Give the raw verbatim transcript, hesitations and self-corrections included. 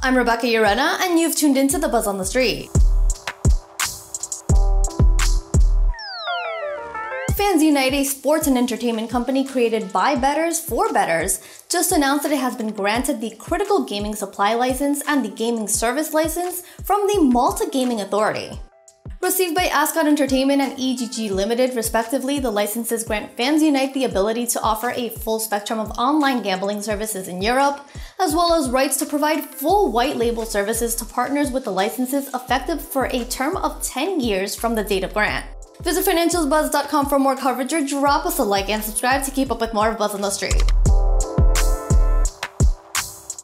I'm Rebecca Urena, and you've tuned into The Buzz on the Street. FansUnite, a sports and entertainment company created by bettors for bettors, just announced that it has been granted the Critical Gaming Supply License and the Gaming Service License from the Malta Gaming Authority. Received by Ascot Entertainment and E G G Limited, respectively, the licenses grant FansUnite the ability to offer a full spectrum of online gambling services in Europe, as well as rights to provide full white label services to partners with the licenses effective for a term of ten years from the date of grant. Visit financials buzz dot com for more coverage or drop us a like and subscribe to keep up with more of Buzz on the Street.